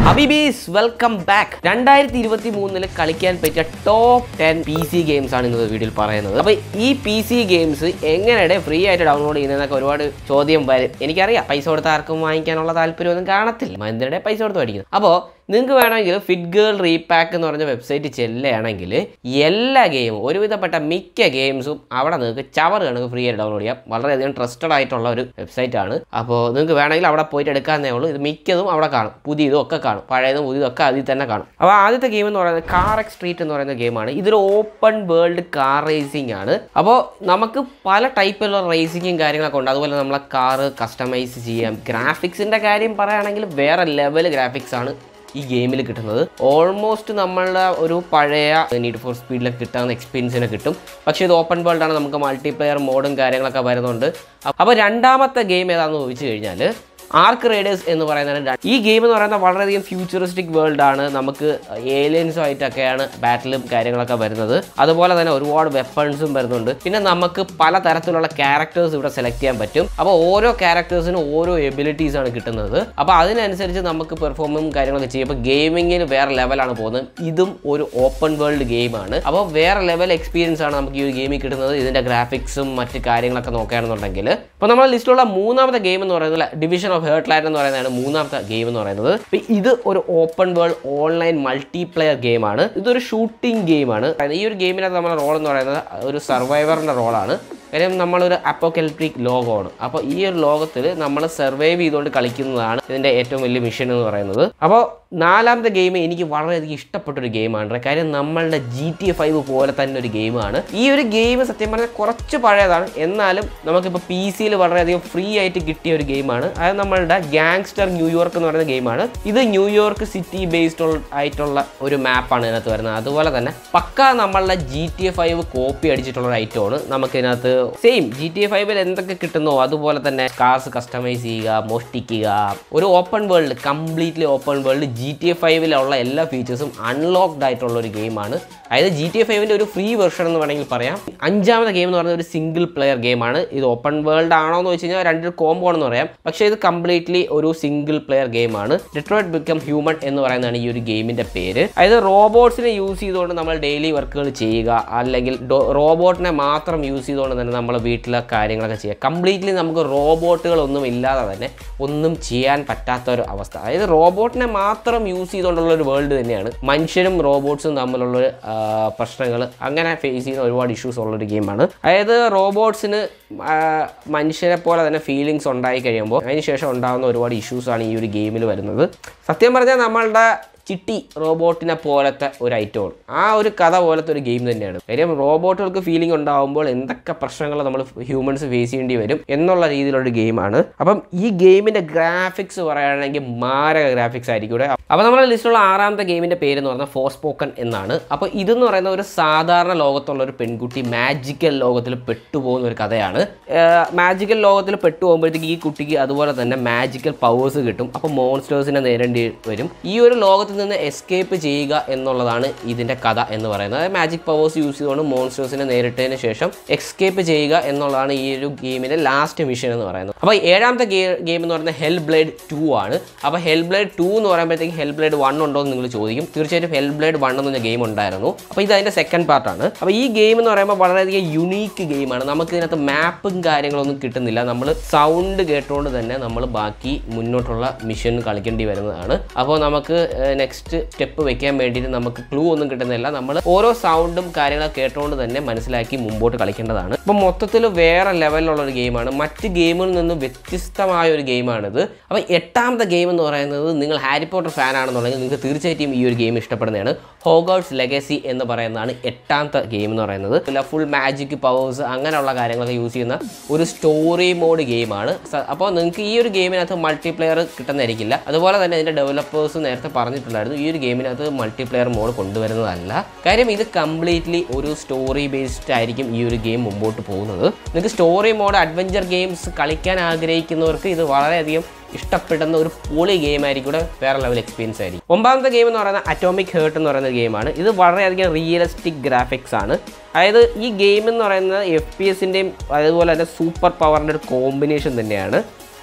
Habibis, welcome back. 2023 കളിക്കാൻ പറ്റിയ top 10 PC games ആണ് ഇന്നത്തെ വീഡിയോയിൽ പറയുന്നത്. അപ്പോൾ ഈ PC ഗെയിംസ് എങ്ങനെയാണ് ഫ്രീ ആയിട്ട് ഡൗൺലോഡ് ചെയ്യുന്നതെന്നൊക്കെ ഒരുപാട് ചോദ്യം വരും. എനിക്കറിയാം പൈസ കൊടുത്ത് ആർക്കും വാങ്ങിക്കാനുള്ള താല്പര്യമൊന്നും കാണത്തില്ല. എന്തിനാണ് പൈസ കൊടുത്ത് മേടിക്കുന്നത്? അപ്പോൾ നിങ്ങൾക്ക് വേണമെങ്കിൽ ഫിറ്റ് ഗേൾ റീപാക്ക് എന്ന് പറഞ്ഞ വെബ്സൈറ്റ് ചെല്ലുകയാണെങ്കിൽ എല്ലാ ഗെയിമും ഒരുവിധപ്പെട്ട മിക്ക ഗെയിംസും അവിടെ നിങ്ങൾക്ക് ചവർ കണക്ക് ഫ്രീ ആയിട്ട് ഡൗൺലോഡ് ചെയ്യാം. വളരെയധികം ട്രസ്റ്റഡ് ആയിട്ടുള്ള ഒരു വെബ്സൈറ്റാണ്. അപ്പോൾ നിങ്ങൾക്ക് വേണമെങ്കിൽ അവിടെ പോയിട്ട് എടുക്കാവുന്നേ ഉള്ളൂ. ഇത് മിക്കതും അവിടെ കാണും, പുതിയതും ഒക്കെ കാണും, പഴയതും പുതിയതും ഒക്കെ അതിൽ തന്നെ കാണും. അപ്പോൾ ആദ്യത്തെ ഗെയിം എന്ന് പറയുന്നത് CarXStreet എന്ന് പറയുന്ന ഗെയിമാണ്. ഇതൊരു ഓപ്പൺ വേൾഡ് കാർ റേസിംഗ് ആണ്. അപ്പോൾ നമുക്ക് പല ടൈപ്പിലുള്ള റേസിങ്ങും കാര്യങ്ങളൊക്കെ ഉണ്ട്. അതുപോലെ നമ്മളെ കാറ് കസ്റ്റമൈസ് ചെയ്യാം. ഗ്രാഫിക്സിൻ്റെ കാര്യം പറയുകയാണെങ്കിൽ വേറെ ലെവൽ ഗ്രാഫിക്സ് ആണ് ഈ ഗെയിമിൽ കിട്ടുന്നത്. ഓൾമോസ്റ്റ് നമ്മളുടെ ഒരു പഴയ നീഡ് ഫോർ സ്പീഡിലൊക്കെ കിട്ടാവുന്ന എക്സ്പീരിയൻസിനെ കിട്ടും. പക്ഷേ ഇത് ഓപ്പൺ വേൾഡാണ്, നമുക്ക് മൾട്ടിപ്ലെയർ മോഡും കാര്യങ്ങളൊക്കെ വരുന്നുണ്ട്. അപ്പോൾ രണ്ടാമത്തെ ഗെയിം ഏതാണെന്ന് ചോദിച്ചു കഴിഞ്ഞാൽ ArcRaiders എന്ന് പറയുന്നത്. ഈ ഗെയിം എന്ന് പറയുന്നത് വളരെയധികം ഫ്യൂച്ചറിസ്റ്റിക് വേൾഡാണ്. നമുക്ക് ഏലിയൻസുമായിട്ടൊക്കെയാണ് ബാറ്റിലും കാര്യങ്ങളൊക്കെ വരുന്നത്. അതുപോലെ തന്നെ ഒരുപാട് വെപ്പൺസും വരുന്നുണ്ട്. പിന്നെ നമുക്ക് പല തരത്തിലുള്ള ക്യാരക്ടേഴ്സ് ഇവിടെ സെലക്ട് ചെയ്യാൻ പറ്റും. അപ്പോൾ ഓരോ ക്യാരക്ടേഴ്സിനും ഓരോ എബിലിറ്റീസ് ആണ് കിട്ടുന്നത്. അപ്പോൾ അതിനനുസരിച്ച് നമുക്ക് പെർഫോമും കാര്യങ്ങളൊക്കെ ചെയ്യും. അപ്പോൾ ഗെയിമിങ്ങിന് വേറെ ലെവലാണ് പോകുന്നത്. ഇതും ഒരു ഓപ്പൺ വേൾഡ് ഗെയിമാണ്. അപ്പോൾ വേറെ ലെവൽ എക്സ്പീരിയൻസ് ആണ് നമുക്ക് ഈ ഒരു ഗെയിമിൽ കിട്ടുന്നത്. ഇതിൻ്റെ ഗ്രാഫിക്സും മറ്റ് കാര്യങ്ങളൊക്കെ നോക്കുകയാണെന്നുണ്ടെങ്കിൽ. അപ്പോൾ നമ്മുടെ ലിസ്റ്റിലുള്ള മൂന്നാമത്തെ ഗെയിം എന്ന് പറയുന്നത് ഡിവിഷൻ HeartLand എന്ന് പറയുന്നതാണ് മൂന്നാമത്തെ ഗെയിം എന്ന് പറയുന്നത്. ഇത് ഒരു ഓപ്പൺ വേൾഡ് ഓൺലൈൻ മൾട്ടിപ്ലെയർ ഗെയിമാണ്. ഇതൊരു ഷൂട്ടിംഗ് ഗെയിമാണ്. ഈ ഒരു ഗെയിമിനകത്ത് നമ്മുടെ റോൾ എന്ന് പറയുന്നത് ഒരു സർവൈവറിൻ്റെ റോളാണ്. കാര്യം നമ്മളൊരു അപ്പോക്കലിപ്റ്റിക് ലോകമാണ്. അപ്പോൾ ഈ ഒരു ലോകത്തിൽ നമ്മൾ സർവൈവ് ചെയ്തുകൊണ്ട് കളിക്കുന്നതാണ് ഇതിൻ്റെ ഏറ്റവും വലിയ മിഷൻ എന്ന് പറയുന്നത്. അപ്പോൾ നാലാമത്തെ ഗെയിം എനിക്ക് വളരെയധികം ഇഷ്ടപ്പെട്ടൊരു ഗെയിമാണ്. കാര്യം നമ്മളുടെ GTA 5 പോലെ തന്നെ ഒരു ഗെയിമാണ്. ഈ ഒരു ഗെയിം സത്യം പറഞ്ഞാൽ കുറച്ച് പഴയതാണ്, എന്നാലും നമുക്കിപ്പോൾ PC-യിൽ വളരെയധികം ഫ്രീ ആയിട്ട് കിട്ടിയ ഒരു ഗെയിമാണ്. അത് നമ്മളുടെ ഗാങ്സ്റ്റർ ന്യൂയോർക്ക് എന്ന് പറയുന്ന ഗെയിമാണ്. ഇത് ന്യൂയോർക്ക് സിറ്റി ബേസ്ഡ് ആയിട്ടുള്ള ഒരു മാപ്പാണ് ഇതിനകത്ത് വരുന്നത്. അതുപോലെ തന്നെ പക്ക നമ്മളുടെ GTA 5 കോപ്പി അടിച്ചിട്ടുള്ള ഒരു ഐറ്റമാണ്. നമുക്കിതിനകത്ത് സെയിം GTA 5-ൽ എന്തൊക്കെ കിട്ടുന്നോ അതുപോലെ തന്നെ കാർസ് കസ്റ്റമൈസ് ചെയ്യുക, മോഷ്ടിക്കുക. ഒരു open world, completely open world GTA 5-ലുള്ള എല്ലാ ഫീച്ചേഴ്സും അൺലോക്ക്ഡ് ആയിട്ടുള്ള ഒരു ഗെയിമാണ്. അതായത് GTA 5-ൻ്റെ ഒരു ഫ്രീ വെർഷൻ എന്ന് വേണമെങ്കിൽ പറയാം. അഞ്ചാമത്തെ ഗെയിം എന്ന് പറയുന്നത് ഒരു സിംഗിൾ പ്ലെയർ ഗെയിമാണ്. ഇത് ഓപ്പൺ വേൾഡ് ആണോ എന്ന് വെച്ച് കഴിഞ്ഞാൽ രണ്ടൊരു കോംബോ ആണെന്ന് പറയാം. പക്ഷേ ഇത് കംപ്ലീറ്റ്ലി ഒരു സിംഗിൾ പ്ലെയർ ഗെയിമാണ്. ഡെട്രോയിറ്റ് ബിക്കം ഹ്യൂമൻ എന്ന് പറയുന്നതാണ് ഈ ഒരു ഗെയിമിൻ്റെ പേര്. അതായത് റോബോട്ട്സിനെ യൂസ് ചെയ്തുകൊണ്ട് നമ്മൾ ഡെയിലി വർക്കുകൾ ചെയ്യുക, അല്ലെങ്കിൽ റോബോട്ടിനെ മാത്രം യൂസ് ചെയ്തുകൊണ്ട് തന്നെ നമ്മൾ വീട്ടിലെ കാര്യങ്ങളൊക്കെ ചെയ്യുക. കംപ്ലീറ്റ്ലി നമുക്ക് റോബോട്ടുകളൊന്നും ഇല്ലാതെ തന്നെ ഒന്നും ചെയ്യാൻ പറ്റാത്ത ഒരു അവസ്ഥ. അതായത് റോബോട്ടിനെ മാത്രം യൂസ് ചെയ്തുകൊണ്ടുള്ള ഒരു വേൾഡ് തന്നെയാണ്. മനുഷ്യരും റോബോട്ട്സും തമ്മിലുള്ളൊരു പ്രശ്നങ്ങൾ അങ്ങനെ ഫേസ് ചെയ്യുന്ന ഒരുപാട് ഇഷ്യൂസ് ഉള്ളൊരു ഗെയിമാണ്. അതായത് റോബോട്ട്സിന് മനുഷ്യരെ പോലെ തന്നെ ഫീലിങ്സ് ഉണ്ടായി കഴിയുമ്പോൾ അതിന് ശേഷം ഉണ്ടാകുന്ന ഒരുപാട് ഇഷ്യൂസാണ് ഈ ഒരു ഗെയിമിൽ വരുന്നത്. സത്യം പറഞ്ഞാൽ നമ്മളുടെ ചിട്ടി റോബോട്ടിനെ പോലത്തെ ഒരു ഐറ്റമാണ്. ആ ഒരു കഥ പോലത്തെ ഒരു ഗെയിം തന്നെയാണ്. കാര്യം റോബോട്ടുകൾക്ക് ഫീലിംഗ് ഉണ്ടാകുമ്പോൾ എന്തൊക്കെ പ്രശ്നങ്ങൾ നമ്മൾ ഹ്യൂമൻസ് ഫേസ് ചെയ്യേണ്ടി വരും എന്നുള്ള രീതിയിലൊരു ഗെയിമാണ്. അപ്പം ഈ ഗെയിമിൻ്റെ ഗ്രാഫിക്സ് പറയുകയാണെങ്കിൽ മാരക ഗ്രാഫിക്സ് ആയിരിക്കും ഇവിടെ. അപ്പോൾ നമ്മുടെ ലിസ്റ്റിലുള്ള ആറാമത്തെ ഗെയിമിൻ്റെ പേരെന്ന് പറഞ്ഞാൽ ഫോർസ്പോക്കൺ എന്നാണ്. അപ്പോൾ ഇതെന്ന് പറയുന്ന ഒരു സാധാരണ ലോകത്തുള്ള ഒരു പെൺകുട്ടി മാജിക്കൽ ലോകത്തിൽ പെട്ടുപോകുന്ന ഒരു കഥയാണ്. മാജിക്കൽ ലോകത്തിൽ പെട്ടുപോകുമ്പോഴത്തേക്ക് ഈ കുട്ടിക്ക് അതുപോലെ തന്നെ മാജിക്കൽ പവേഴ്സ് കിട്ടും. അപ്പോൾ മോൺസ്റ്റേഴ്സിനെ നേരിടേണ്ടി വരും. ഈ ഒരു ലോകത്തിൽ നിന്ന് എസ്കേപ്പ് ചെയ്യുക എന്നുള്ളതാണ് ഇതിൻ്റെ കഥ എന്ന് പറയുന്നത്. അതായത് മാജിക് പവേഴ്സ് യൂസ് ചെയ്തുകൊണ്ട് മോൺസ്റ്റേഴ്സിനെ നേരിട്ടതിന് ശേഷം എസ്കേപ്പ് ചെയ്യുക എന്നുള്ളതാണ് ഈ ഒരു ഗെയിമിൻ്റെ ലാസ്റ്റ് മിഷൻ എന്ന് പറയുന്നത്. അപ്പോൾ ഏഴാമത്തെ ഗെയിം എന്ന് പറയുന്നത് Hellblade 2 ആണ്. അപ്പോൾ Hellblade 2 എന്ന് പറയുമ്പോഴത്തേക്ക് Hellblade 1 ഉണ്ടോ എന്ന് നിങ്ങൾ ചോദിക്കും. തീർച്ചയായിട്ടും Hellblade 1 എന്ന ഗെയിം ഉണ്ടായിരുന്നു. അപ്പോൾ ഇത് അതിൻ്റെ സെക്കൻഡ് പാർട്ടാണ്. അപ്പോൾ ഈ ഗെയിം എന്ന് പറയുമ്പോൾ വളരെയധികം യുണീക്ക് ഗെയിമാണ്. നമുക്ക് ഇതിനകത്ത് മാപ്പും കാര്യങ്ങളൊന്നും കിട്ടുന്നില്ല. നമ്മൾ സൗണ്ട് കേട്ടുകൊണ്ട് തന്നെ നമ്മൾ ബാക്കി മുന്നോട്ടുള്ള മിഷൻ കളിക്കേണ്ടി വരുന്നതാണ്. അപ്പോൾ നമുക്ക് നെക്സ്റ്റ് സ്റ്റെപ്പ് വെക്കാൻ വേണ്ടിയിട്ട് നമുക്ക് ക്ലൂ ഒന്നും കിട്ടുന്നില്ല. നമ്മൾ ഓരോ സൗണ്ടും കാര്യങ്ങളൊക്കെ കേട്ടുകൊണ്ട് തന്നെ മനസ്സിലാക്കി മുമ്പോട്ട് കളിക്കേണ്ടതാണ്. അപ്പം മൊത്തത്തിൽ വേറെ ലെവലിലുള്ള ഒരു ഗെയിമാണ്. മറ്റ് ഗെയിമിൽ നിന്നും വ്യത്യസ്തമായ ഒരു ഗെയിമാണിത്. അപ്പോൾ എട്ടാമത്തെ ഗെയിം എന്ന് പറയുന്നത് നിങ്ങൾ ഹാരി പോട്ടർ ഫാൻ ആണെന്നുണ്ടെങ്കിൽ നിങ്ങൾക്ക് തീർച്ചയായിട്ടും ഈ ഒരു ഗെയിം ഇഷ്ടപ്പെടുന്നതാണ്. Hogwarts Legacy എന്ന് പറയുന്നതാണ് എട്ടാമത്തെ ഗെയിം എന്ന് പറയുന്നത്. ഫുൾ മാജിക് പവേഴ്സ് അങ്ങനെയുള്ള കാര്യങ്ങളൊക്കെ യൂസ് ചെയ്യുന്ന ഒരു സ്റ്റോറി മോഡ് ഗെയിമാണ്. അപ്പോൾ നിങ്ങൾക്ക് ഈ ഒരു ഗെയിമിനകത്ത് മൾട്ടിപ്ലെയർ കിട്ടുന്നതായിരിക്കില്ല. അതുപോലെ തന്നെ ഇതിൻ്റെ ഡെവലപ്പേഴ്സ് നേരത്തെ പറഞ്ഞിട്ടുണ്ടായിരുന്നു ഈ ഒരു ഗെയിമിനകത്ത് മൾട്ടിപ്ലെയർ മോഡ് കൊണ്ടുവരുന്നതല്ല. കാര്യം ഇത് കംപ്ലീറ്റ്ലി ഒരു സ്റ്റോറി ബേസ്ഡ് ആയിരിക്കും ഈ ഒരു ഗെയിം മുമ്പോട്ട് പോകുന്നത്. നിങ്ങൾക്ക് സ്റ്റോറി മോഡ് അഡ്വഞ്ചർ ഗെയിംസ് കളിക്കാൻ ആഗ്രഹിക്കുന്നവർക്ക് ഇത് വളരെയധികം ഇഷ്ടപ്പെടുന്ന ഒരു പൊളി ഗെയിം ആയിരിക്കും, വേറെ ലെവൽ എക്സ്പീരിയൻസ് ആയിരിക്കും. ഒമ്പതാമത്തെ ഗെയിം എന്ന് പറയുന്നത് അറ്റോമിക് ഹേർട്ട് എന്ന് പറയുന്ന ഗെയിമാണ്. ഇത് വളരെയധികം റിയലിസ്റ്റിക് ഗ്രാഫിക്സ് ആണ്. അതായത് ഈ ഗെയിം എന്ന് പറയുന്നത് FPS-ൻ്റെയും അതുപോലെ തന്നെ സൂപ്പർ പവറിൻ്റെ ഒരു കോമ്പിനേഷൻ തന്നെയാണ്.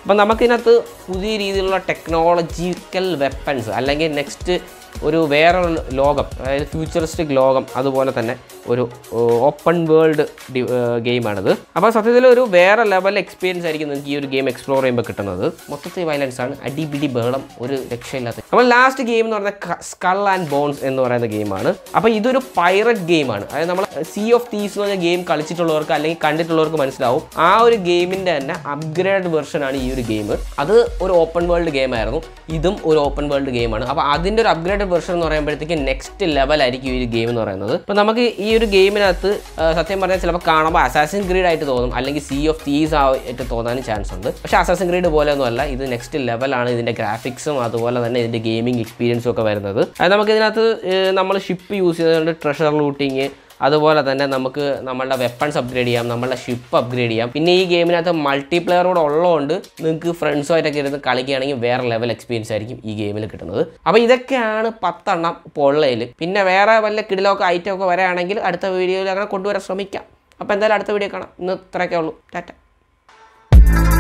അപ്പോൾ നമുക്കിതിനകത്ത് പുതിയ രീതിയിലുള്ള ടെക്നോളജിക്കൽ വെപ്പൺസ് അല്ലെങ്കിൽ നെക്സ്റ്റ് ഒരു വേറെ ലോകം, അതായത് ഫ്യൂച്ചറിസ്റ്റിക് ലോകം, അതുപോലെ തന്നെ ഒരു ഓപ്പൺ വേൾഡ് ഗെയിമാണിത്. അപ്പോൾ സത്യത്തിൽ ഒരു വേറെ ലെവൽ എക്സ്പീരിയൻസ് ആയിരിക്കും നിങ്ങൾക്ക് ഈ ഒരു ഗെയിം എക്സ്പ്ലോർ ചെയ്യുമ്പോൾ കിട്ടുന്നത്. മൊത്തത്തിൽ വയലൻസ് ആണ്, അടിപിടി ബഹളം, ഒരു രക്ഷയില്ലാത്ത. അപ്പോൾ ലാസ്റ്റ് ഗെയിം എന്ന് പറയുന്നത് സ്കൾ ആൻഡ് ബോൺസ് എന്ന് പറയുന്ന ഗെയിമാണ്. അപ്പോൾ ഇതൊരു പൈററ്റ് ഗെയിമാണ്. അതായത് നമ്മൾ സീ ഓഫ് തീവ്സ് എന്ന് പറഞ്ഞ ഗെയിം കളിച്ചിട്ടുള്ളവർക്ക് അല്ലെങ്കിൽ കണ്ടിട്ടുള്ളവർക്ക് മനസ്സിലാവും, ആ ഒരു ഗെയിമിൻ്റെ തന്നെ അപ്ഗ്രേഡ് വെർഷനാണ് ഈ ഒരു ഗെയിം. അത് ഒരു ഓപ്പൺ വേൾഡ് ഗെയിമായിരുന്നു, ഇതും ഒരു ഓപ്പൺ വേൾഡ് ഗെയിമാണ്. അപ്പോൾ അതിൻ്റെ ഒരു അപ്ഗ്രേഡ് വെർഷൻ എന്ന് പറയുമ്പോഴത്തേക്ക് നെക്സ്റ്റ് ലെവൽ ആയിരിക്കും ഈ ഒരു ഗെയിം എന്ന് പറയുന്നത്. അപ്പോൾ നമുക്ക് ഈ ഒരു ഗെയിമിനകത്ത് സത്യം പറഞ്ഞാൽ ചിലപ്പോൾ കാണുമ്പോൾ അസാസിൻ ക്രീഡ് ആയിട്ട് തോന്നും, അല്ലെങ്കിൽ സീ ഓഫ് തീവ്സ് ആയിട്ട് തോന്നാനും ചാൻസ് ഉണ്ട്. പക്ഷേ അസാസിൻ ക്രീഡ് പോലെയൊന്നും അല്ല, ഇത് നെക്സ്റ്റ് ലെവലാണ് ഇതിൻ്റെ ഗ്രാഫിക്സും അതുപോലെ തന്നെ ഇതിൻ്റെ ഗെയിമിംഗ് എക്സ്പീരിയൻസും ഒക്കെ വരുന്നത്. അത് നമുക്കിതിനകത്ത് നമ്മൾ ഷിപ്പ് യൂസ് ചെയ്തുകൊണ്ട് ട്രഷർ ലൂട്ടിങ്, അതുപോലെ തന്നെ നമുക്ക് നമ്മളുടെ വെപ്പൺസ് അപ്ഗ്രേഡ് ചെയ്യാം, നമ്മളുടെ ഷിപ്പ് അപ്ഗ്രേഡ് ചെയ്യാം. പിന്നെ ഈ ഗെയിമിനകത്ത് മൾട്ടിപ്ലെയർ കൂടെ ഉള്ളതുകൊണ്ട് നിങ്ങൾക്ക് ഫ്രണ്ട്സുമായിട്ടൊക്കെ ഇരുന്ന് കളിക്കുകയാണെങ്കിൽ വേറെ ലെവൽ എക്സ്പീരിയൻസ് ആയിരിക്കും ഈ ഗെയിമിൽ കിട്ടുന്നത്. അപ്പോൾ ഇതൊക്കെയാണ് 10 എണ്ണം പൊള്ളയിൽ. പിന്നെ വേറെ വല്ല കിടിലൊക്കെ ഐറ്റം ഒക്കെ വരികയാണെങ്കിൽ അടുത്ത വീഡിയോയിൽ അങ്ങനെ കൊണ്ടുവരാൻ ശ്രമിക്കാം. അപ്പോൾ എന്തായാലും അടുത്ത വീഡിയോ കാണാം. ഇന്ന് ഇത്രയൊക്കെ ഉള്ളൂ. ടാറ്റ.